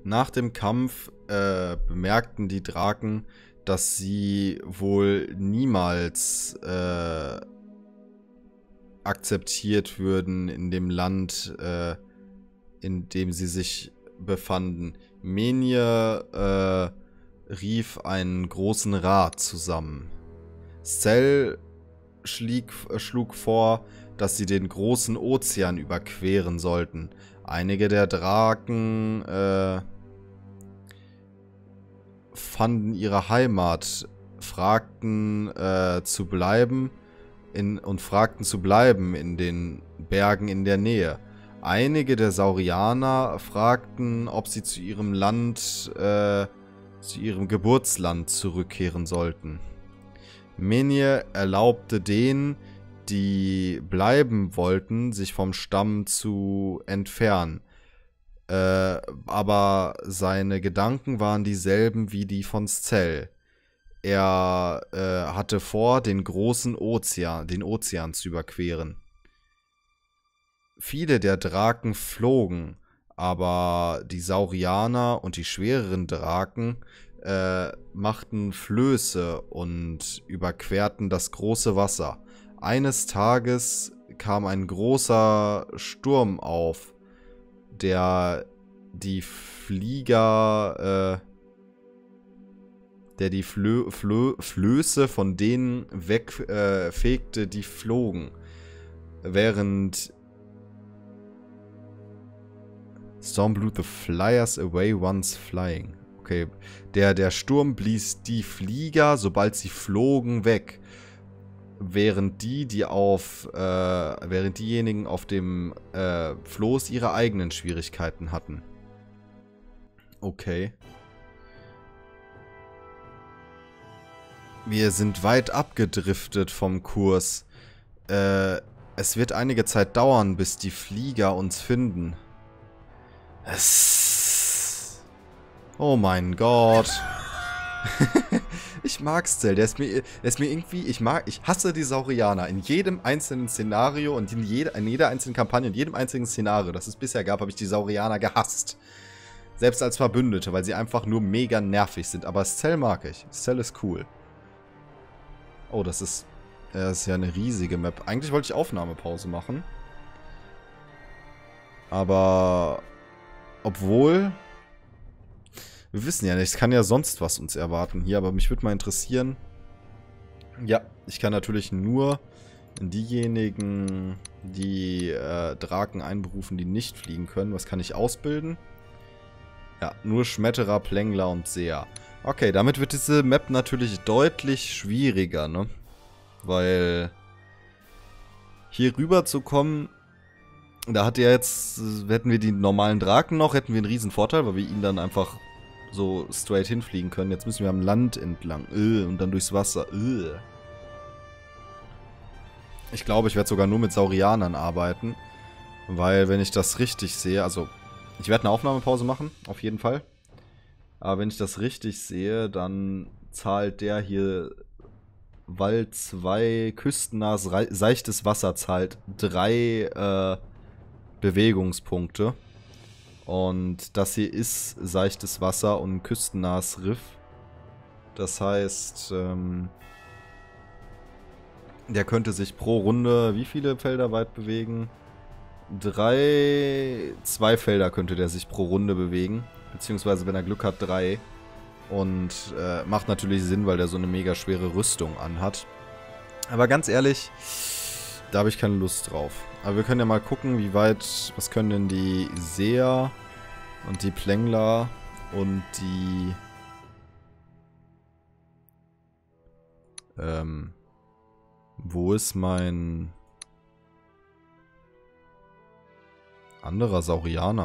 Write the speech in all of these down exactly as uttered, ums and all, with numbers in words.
Nach dem Kampf äh, bemerkten die Draken, dass sie wohl niemals äh, akzeptiert würden in dem Land, äh, in dem sie sich befanden. Menhir äh, rief einen großen Rat zusammen. Sel schlieg, äh, schlug vor, dass sie den großen Ozean überqueren sollten. Einige der Draken äh, fanden ihre Heimat, fragten äh, zu bleiben in, und fragten zu bleiben in den Bergen in der Nähe. Einige der Saurianer fragten, ob sie zu ihrem Land, äh, zu ihrem Geburtsland zurückkehren sollten. Menhir erlaubte denen, die bleiben wollten, sich vom Stamm zu entfernen. Äh, aber seine Gedanken waren dieselben wie die von Sel. Er äh, hatte vor, den großen Ozean, den Ozean zu überqueren. Viele der Draken flogen, aber die Saurianer und die schwereren Draken äh, machten Flöße und überquerten das große Wasser. Eines Tages kam ein großer Sturm auf, der die Flieger, äh, der die Flö Flö Flöße von denen wegfegte, äh, die flogen. Während Storm blew the flyers away once flying. Okay, der, der Sturm blies die Flieger, sobald sie flogen, weg. Während die, die auf, äh, während diejenigen auf dem äh, Floß ihre eigenen Schwierigkeiten hatten. Okay. Wir sind weit abgedriftet vom Kurs. Äh, es wird einige Zeit dauern, bis die Flieger uns finden. Es... Oh mein Gott. Ich mag Sel, der ist mir, der ist mir irgendwie, ich mag, ich hasse die Saurianer. In jedem einzelnen Szenario und in, jede, in jeder einzelnen Kampagne, in jedem einzigen Szenario, das es bisher gab, habe ich die Saurianer gehasst. Selbst als Verbündete, weil sie einfach nur mega nervig sind. Aber Sel mag ich. Sel ist cool. Oh, das ist, das ist ja eine riesige Map. Eigentlich wollte ich Aufnahmepause machen. Aber, obwohl... Wir wissen ja nicht, es kann ja sonst was uns erwarten hier, aber mich würde mal interessieren. Ja, ich kann natürlich nur diejenigen, die äh, Draken einberufen, die nicht fliegen können. Was kann ich ausbilden? Ja, nur Schmetterer, Plängler und Seher. Okay, damit wird diese Map natürlich deutlich schwieriger, ne? Weil hier rüber zu kommen, da hat ja jetzt, hätten wir die normalen Draken noch, hätten wir einen riesen Vorteil, weil wir ihn dann einfach so straight hinfliegen können. Jetzt müssen wir am Land entlang. Äh, und dann durchs Wasser. Äh. Ich glaube, ich werde sogar nur mit Saurianern arbeiten. Weil, wenn ich das richtig sehe, also, ich werde eine Aufnahmepause machen, auf jeden Fall. Aber wenn ich das richtig sehe, dann zahlt der hier Wald zwei, küstennahes, seichtes Wasser zahlt drei äh, Bewegungspunkte. Und das hier ist seichtes Wasser und ein küstennahes Riff. Das heißt, ähm, der könnte sich pro Runde wie viele Felder weit bewegen? Drei, zwei Felder könnte der sich pro Runde bewegen. Beziehungsweise, wenn er Glück hat, drei. Und äh, macht natürlich Sinn, weil der so eine mega schwere Rüstung anhat. Aber ganz ehrlich, da habe ich keine Lust drauf. Aber wir können ja mal gucken, wie weit, was können denn die Seher und die Plängler und die ähm, wo ist mein anderer Saurianer?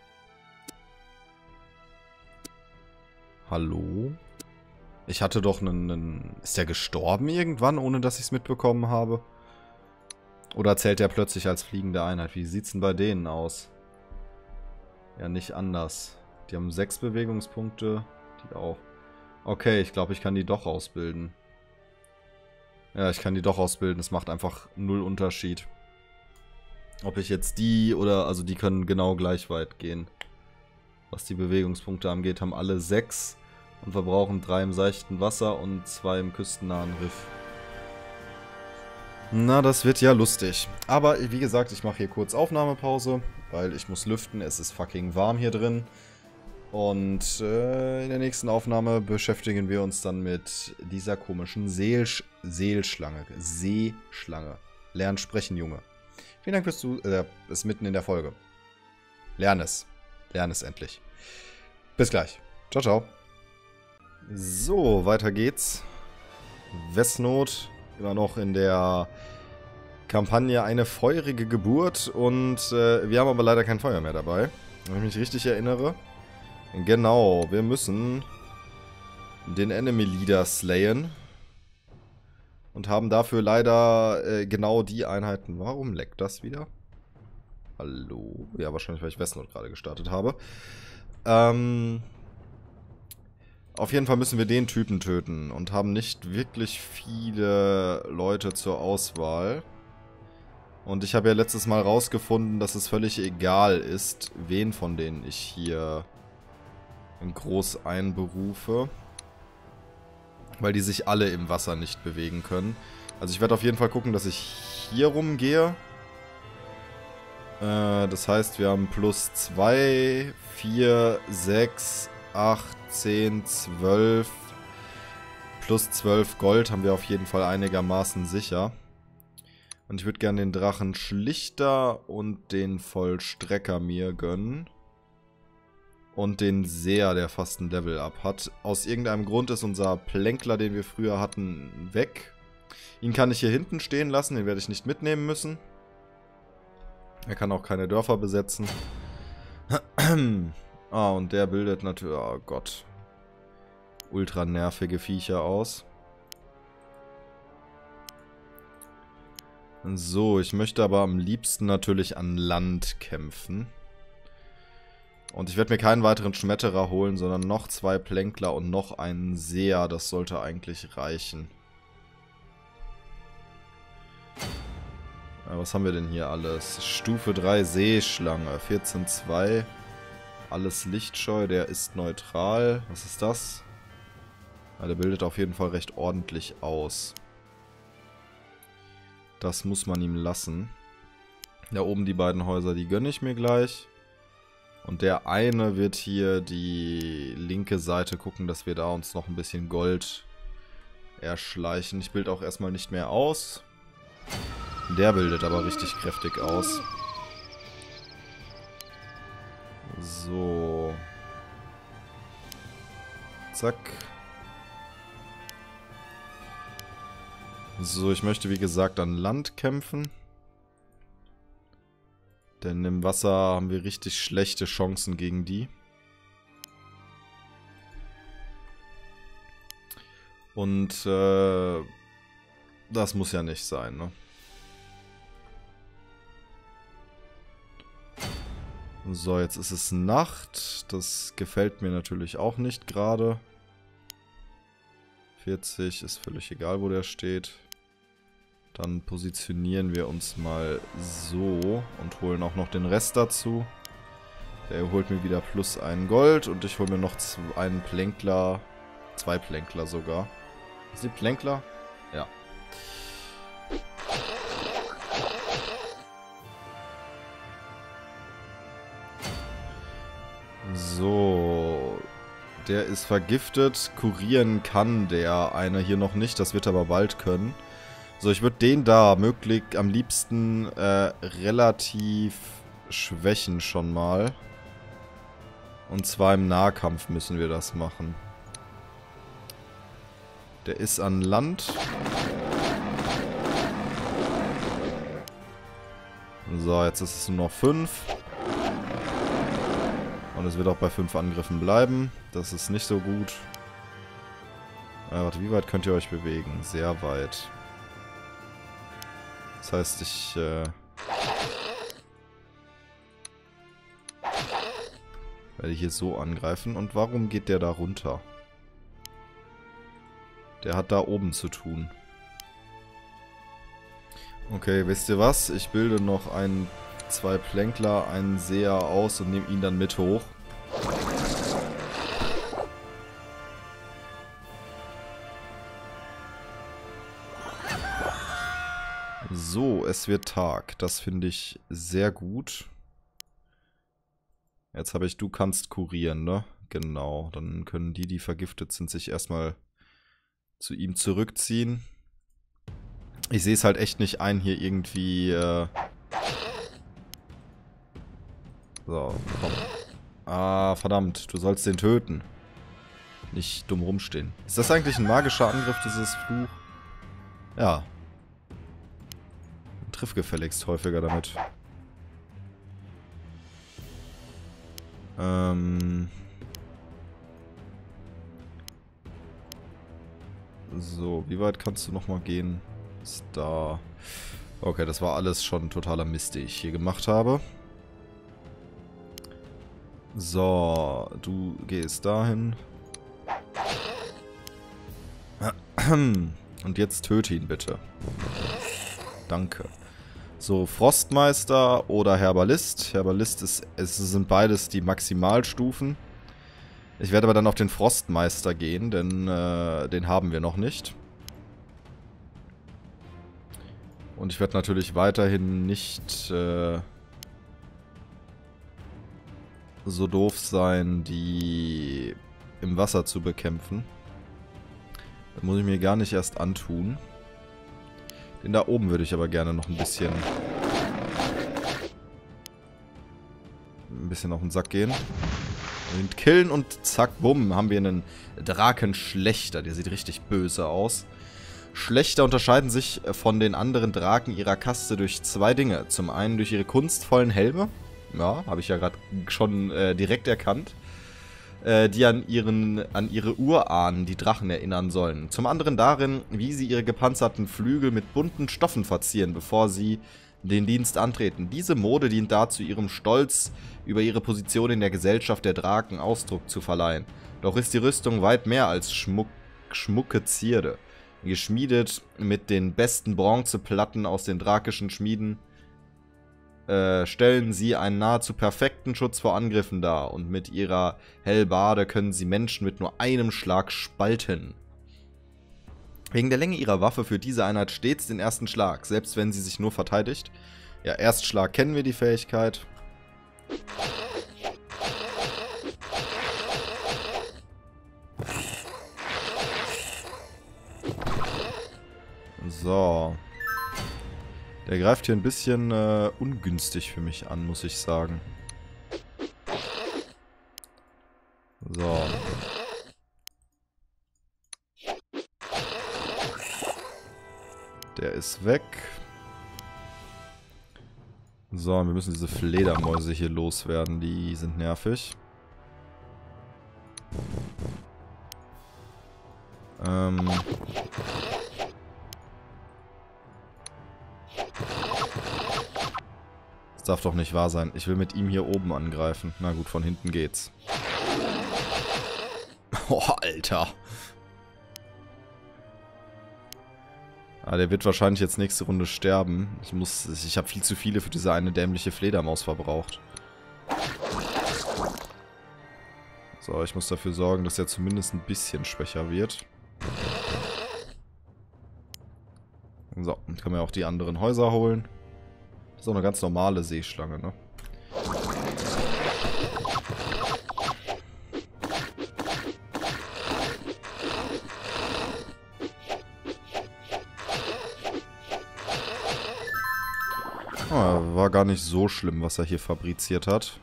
Hallo? Ich hatte doch einen, einen... Ist der gestorben irgendwann, ohne dass ich es mitbekommen habe? Oder zählt der plötzlich als fliegende Einheit? Wie sieht's denn bei denen aus? Ja, nicht anders. Die haben sechs Bewegungspunkte. Die auch. Okay, ich glaube, ich kann die doch ausbilden. Ja, ich kann die doch ausbilden. Es macht einfach null Unterschied. Ob ich jetzt die oder... Also die können genau gleich weit gehen. was die Bewegungspunkte angeht, haben alle sechs und verbrauchen drei im seichten Wasser und zwei im küstennahen Riff. Na, das wird ja lustig. Aber wie gesagt, ich mache hier kurz Aufnahmepause, weil ich muss lüften. Es ist fucking warm hier drin. Und äh, in der nächsten Aufnahme beschäftigen wir uns dann mit dieser komischen Seelsch Seelschlange. Seeschlange. Lern sprechen, Junge. Vielen Dank fürs Zu... Äh, ist mitten in der Folge. Lern es. Lern es endlich. Bis gleich. Ciao, ciao. So, weiter geht's. Westnot. Immer noch in der Kampagne Eine feurige Geburt. Und äh, wir haben aber leider kein Feuer mehr dabei. Wenn ich mich richtig erinnere. Genau, wir müssen den Enemy Leader slayen. Und haben dafür leider äh, genau die Einheiten. Warum leckt das wieder? Hallo? Ja, wahrscheinlich, weil ich Westnot gerade gestartet habe. Ähm... Auf jeden Fall müssen wir den Typen töten und haben nicht wirklich viele Leute zur Auswahl. Und ich habe ja letztes Mal rausgefunden, dass es völlig egal ist, wen von denen ich hier groß einberufe. Weil die sich alle im Wasser nicht bewegen können. Also ich werde auf jeden Fall gucken, dass ich hier rumgehe. Äh, das heißt, wir haben plus zwei, vier, sechs, acht, zehn, zwölf. Plus zwölf Gold haben wir auf jeden Fall einigermaßen sicher. Und ich würde gerne den Drachenschlichter und den Vollstrecker mir gönnen. Und den Seher, der fast ein Level-Up hat. Aus irgendeinem Grund ist unser Plänkler, den wir früher hatten, weg. Ihn kann ich hier hinten stehen lassen, den werde ich nicht mitnehmen müssen. Er kann auch keine Dörfer besetzen. Ah, und der bildet natürlich... Oh Gott. Ultra nervige Viecher aus. So, ich möchte aber am liebsten natürlich an Land kämpfen. Und ich werde mir keinen weiteren Schmetterer holen, sondern noch zwei Plänkler und noch einen Seher. Das sollte eigentlich reichen. Ja, was haben wir denn hier alles? Stufe drei Seeschlange, vierzehn Komma zwei. Alles lichtscheu, der ist neutral. Was ist das? Ja, der bildet auf jeden Fall recht ordentlich aus. Das muss man ihm lassen. Da oben die beiden Häuser, die gönne ich mir gleich. Und der eine wird hier die linke Seite gucken, dass wir da uns noch ein bisschen Gold erschleichen. Ich bilde auch erstmal nicht mehr aus. Der bildet aber richtig kräftig aus. So. Zack. So, ich möchte wie gesagt an Land kämpfen. Denn im Wasser haben wir richtig schlechte Chancen gegen die. Und äh, das muss ja nicht sein, ne? So, jetzt ist es Nacht. Das gefällt mir natürlich auch nicht gerade. vierzig ist völlig egal, wo der steht. Dann positionieren wir uns mal so und holen auch noch den Rest dazu. Der holt mir wieder plus ein Gold und ich hole mir noch einen Plänkler. Zwei Plänkler sogar. Ist die Plänkler? Ja. So. Der ist vergiftet. Kurieren kann der eine hier noch nicht. Das wird er aber bald können. So, ich würde den da möglich am liebsten äh, relativ schwächen schon mal. Und zwar im Nahkampf müssen wir das machen. Der ist an Land. So, jetzt ist es nur noch fünf. Und es wird auch bei fünf Angriffen bleiben. Das ist nicht so gut. Äh, warte, wie weit könnt ihr euch bewegen? Sehr weit. Das heißt, ich äh, werde hier so angreifen. Und warum geht der da runter? Der hat da oben zu tun. Okay, wisst ihr was? Ich bilde noch ein, zwei Plänkler, einen Seher aus und nehme ihn dann mit hoch. So, es wird Tag. Das finde ich sehr gut. Jetzt habe ich, du kannst kurieren, ne? Genau, dann können die, die vergiftet sind, sich erstmal zu ihm zurückziehen. Ich sehe es halt echt nicht ein, hier irgendwie... Äh so, komm. Ah, verdammt, du sollst den töten. Nicht dumm rumstehen. Ist das eigentlich ein magischer Angriff, dieses Fluch? Ja. Triff gefälligst häufiger damit. Ähm... So, wie weit kannst du nochmal gehen? Ist da. Okay, das war alles schon totaler Mist, den ich hier gemacht habe. So, du gehst dahin. Und jetzt töte ihn bitte. Danke. So, Frostmeister oder Herbalist. Herbalist ist, es sind beides die Maximalstufen. Ich werde aber dann auf den Frostmeister gehen, denn äh, den haben wir noch nicht. Und ich werde natürlich weiterhin nicht äh, so doof sein, die im Wasser zu bekämpfen. Das muss ich mir gar nicht erst antun. Den da oben würde ich aber gerne noch ein bisschen... ein bisschen auf den Sack gehen. Und killen und zack, bumm, haben wir einen Drakenschlechter. Der sieht richtig böse aus. Schlechter unterscheiden sich von den anderen Draken ihrer Kaste durch zwei Dinge. Zum einen durch ihre kunstvollen Helme. Ja, habe ich ja gerade schon äh, direkt erkannt. Äh, die an, ihren, an ihre Urahnen, die Drachen, erinnern sollen. Zum anderen darin, wie sie ihre gepanzerten Flügel mit bunten Stoffen verzieren, bevor sie den Dienst antreten. Diese Mode dient dazu, ihrem Stolz über ihre Position in der Gesellschaft der Draken Ausdruck zu verleihen. Doch ist die Rüstung weit mehr als Schmuck, schmucke Zierde. Geschmiedet mit den besten Bronzeplatten aus den drakischen Schmieden, äh, stellen sie einen nahezu perfekten Schutz vor Angriffen dar. Und mit ihrer Hellebarde können sie Menschen mit nur einem Schlag spalten. Wegen der Länge ihrer Waffe führt diese Einheit stets den ersten Schlag, selbst wenn sie sich nur verteidigt. Ja, Erstschlag kennen wir die Fähigkeit. So. Der greift hier ein bisschen äh, ungünstig für mich an, muss ich sagen. So. Der ist weg. So, wir müssen diese Fledermäuse hier loswerden. Die sind nervig. Ähm... Das darf doch nicht wahr sein. Ich will mit ihm hier oben angreifen. Na gut, von hinten geht's. Oh, Alter. Ah, der wird wahrscheinlich jetzt nächste Runde sterben. Ich muss... Ich habe viel zu viele für diese eine dämliche Fledermaus verbraucht. So, ich muss dafür sorgen, dass er zumindest ein bisschen schwächer wird. So, dann können wir auch die anderen Häuser holen. Das ist auch eine ganz normale Seeschlange, ne? Ah, war gar nicht so schlimm, was er hier fabriziert hat.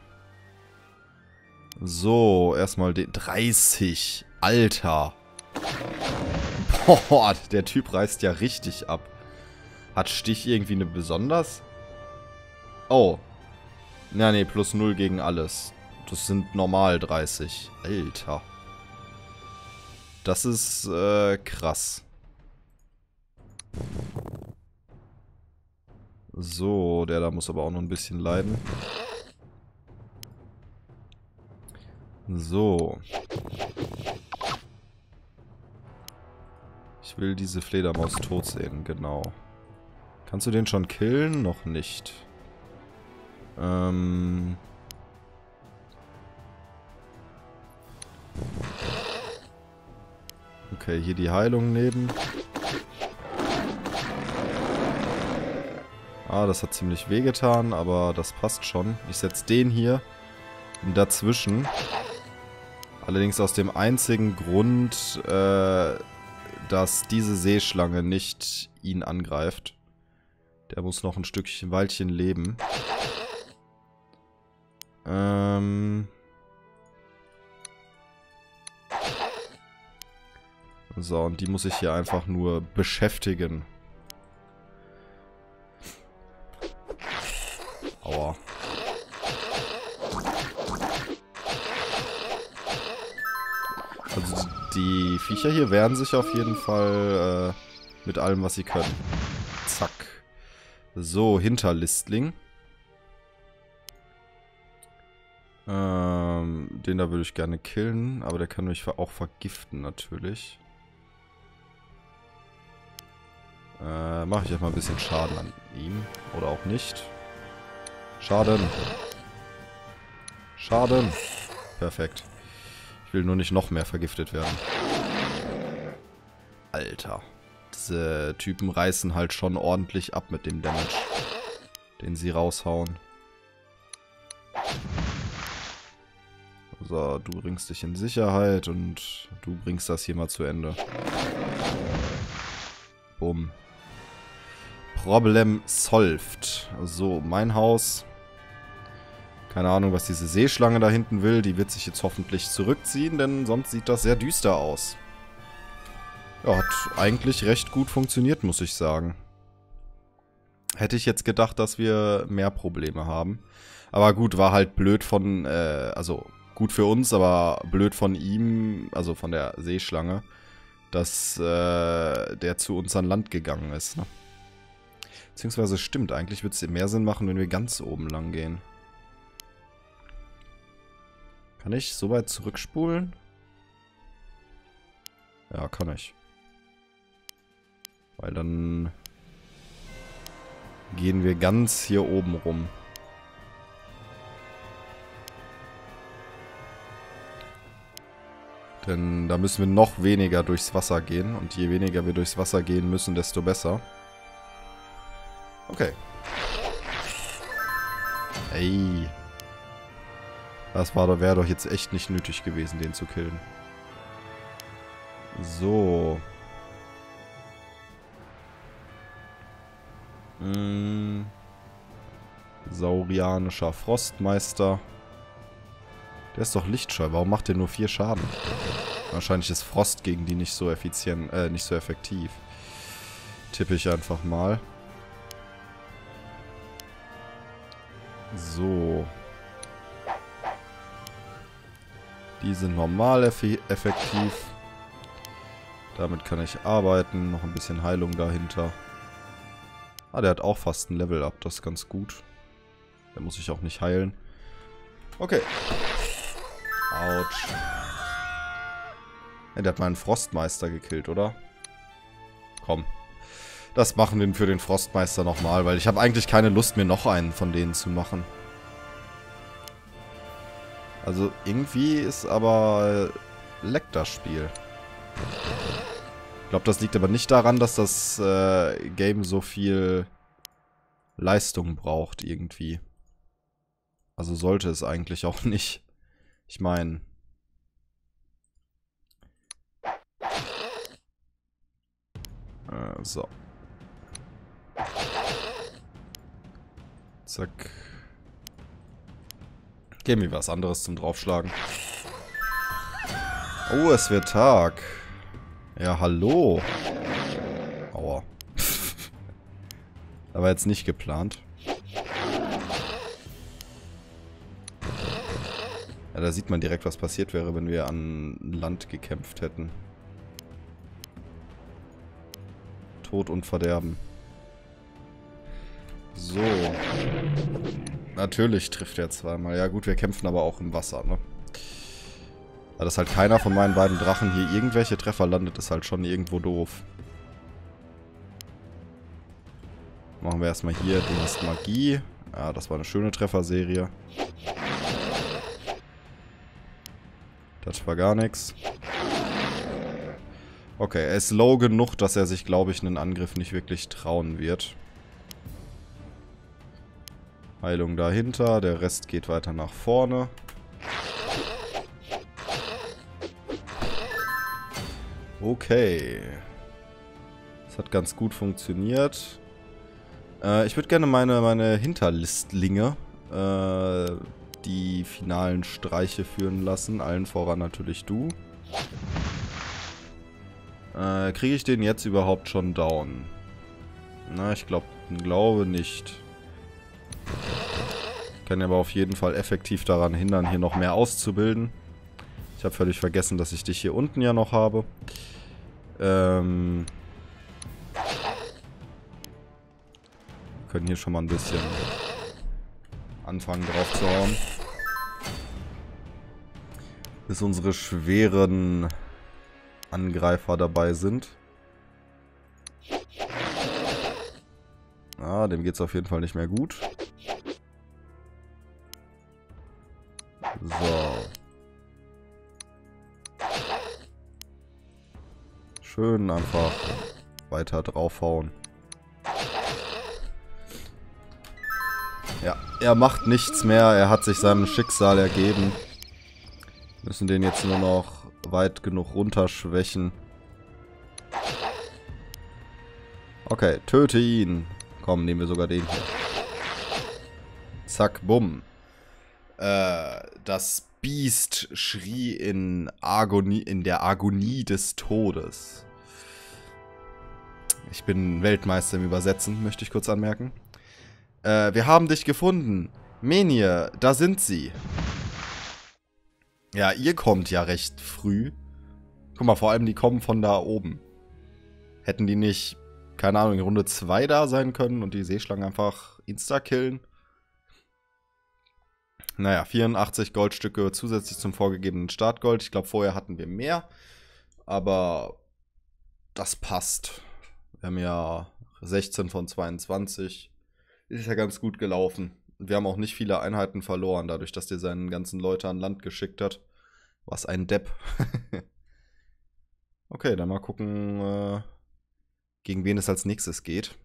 So, erstmal den... dreißig! Alter! Boah, der Typ reißt ja richtig ab. Hat Stich irgendwie eine besonders? Oh. Ja, nee, plus null gegen alles. Das sind normal dreißig. Alter. Das ist, äh, krass. So, der da muss aber auch noch ein bisschen leiden. So. Ich will diese Fledermaus tot sehen, genau. Kannst du den schon killen? Noch nicht. Ähm... Okay, hier die Heilung nehmen. Ah, das hat ziemlich wehgetan, aber das passt schon. Ich setze den hier dazwischen. Allerdings aus dem einzigen Grund, äh, dass diese Seeschlange nicht ihn angreift. Der muss noch ein Stückchen Weilchen leben. Ähm... So, und die muss ich hier einfach nur beschäftigen. Aua. Also die Viecher hier wehren sich auf jeden Fall äh, mit allem, was sie können. Zack. So, Hinterlistling. Ähm, den da würde ich gerne killen, aber der kann mich auch vergiften natürlich. Äh, mache ich erstmal ein bisschen Schaden an ihm. Oder auch nicht. Schaden. Schaden. Perfekt. Ich will nur nicht noch mehr vergiftet werden. Alter. Diese Typen reißen halt schon ordentlich ab mit dem Damage, den sie raushauen. So, du bringst dich in Sicherheit und du bringst das hier mal zu Ende. Bumm. Problem solved. So, mein Haus. Keine Ahnung, was diese Seeschlange da hinten will. Die wird sich jetzt hoffentlich zurückziehen, denn sonst sieht das sehr düster aus. Ja, hat eigentlich recht gut funktioniert, muss ich sagen. Hätte ich jetzt gedacht, dass wir mehr Probleme haben. Aber gut, war halt blöd von, äh, also gut für uns, aber blöd von ihm, also von der Seeschlange, dass äh, der zu uns an Land gegangen ist, ne? Beziehungsweise stimmt, eigentlich würde es mehr Sinn machen, wenn wir ganz oben lang gehen. Kann ich so weit zurückspulen? Ja, kann ich. Weil dann gehen wir ganz hier oben rum. Denn da müssen wir noch weniger durchs Wasser gehen. Und je weniger wir durchs Wasser gehen müssen, desto besser. Okay. Ey. Das war, wäre doch jetzt echt nicht nötig gewesen, den zu killen. So. Hm. Saurianischer Frostmeister. Der ist doch lichtscheu. Warum macht der nur vier Schaden? Wahrscheinlich ist Frost gegen die nicht so effizient, äh, nicht so effektiv. Tippe ich einfach mal. So. Die sind normal eff effektiv. Damit kann ich arbeiten. Noch ein bisschen Heilung dahinter. Ah, der hat auch fast ein Level up. Das ist ganz gut. Der muss ich auch nicht heilen. Okay. Autsch. Ja, der hat meinen Frostmeister gekillt, oder? Komm. Das machen wir für den Frostmeister nochmal, weil ich habe eigentlich keine Lust, mir noch einen von denen zu machen. Also irgendwie ist aber leckt das Spiel. Ich glaube, das liegt aber nicht daran, dass das äh, Game so viel Leistung braucht irgendwie. Also sollte es eigentlich auch nicht. Ich meine... Äh, so. Zack. Gib mir was anderes zum Draufschlagen. Oh, es wird Tag. Ja, hallo. Aua. Aber jetzt nicht geplant. Ja, da sieht man direkt, was passiert wäre, wenn wir an Land gekämpft hätten. Tod und Verderben. So. Natürlich trifft er zweimal. Ja gut, wir kämpfen aber auch im Wasser, ne? Da dass halt keiner von meinen beiden Drachen hier irgendwelche Treffer landet, ist halt schon irgendwo doof. Machen wir erstmal hier, du hast Magie. Ja, das war eine schöne Trefferserie. Das war gar nichts. Okay, er ist low genug, dass er sich, glaube ich, einen Angriff nicht wirklich trauen wird. Heilung dahinter. Der Rest geht weiter nach vorne. Okay. Das hat ganz gut funktioniert. Äh, ich würde gerne meine, meine Hinterlistlinge äh, die finalen Streiche führen lassen. Allen voran natürlich du. Äh, kriege ich den jetzt überhaupt schon down? Na, ich glaub, glaube nicht. Kann aber auf jeden Fall effektiv daran hindern, hier noch mehr auszubilden. Ich habe völlig vergessen, dass ich dich hier unten ja noch habe. Ähm... Wir können hier schon mal ein bisschen anfangen drauf zu hauen. Bis unsere schweren Angreifer dabei sind. Ah, dem geht es auf jeden Fall nicht mehr gut. So. Schön einfach weiter draufhauen. Ja, er macht nichts mehr. Er hat sich seinem Schicksal ergeben. Müssen den jetzt nur noch weit genug runterschwächen. Okay, töte ihn. Komm, nehmen wir sogar den hier. Zack, bumm. Äh, das Biest schrie in Agonie, in der Agonie des Todes. Ich bin Weltmeister im Übersetzen, möchte ich kurz anmerken. Äh, wir haben dich gefunden. Menhir, da sind sie. Ja, ihr kommt ja recht früh. Guck mal, vor allem die kommen von da oben. Hätten die nicht, keine Ahnung, in Runde zwei da sein können und die Seeschlangen einfach insta-killen? Naja, vierundachtzig Goldstücke zusätzlich zum vorgegebenen Startgold. Ich glaube, vorher hatten wir mehr. Aber das passt. Wir haben ja sechzehn von zweiundzwanzig. Ist ja ganz gut gelaufen. Wir haben auch nicht viele Einheiten verloren, dadurch, dass der seinen ganzen Leute an Land geschickt hat. Was ein Depp. Okay, dann mal gucken, äh, gegen wen es als nächstes geht.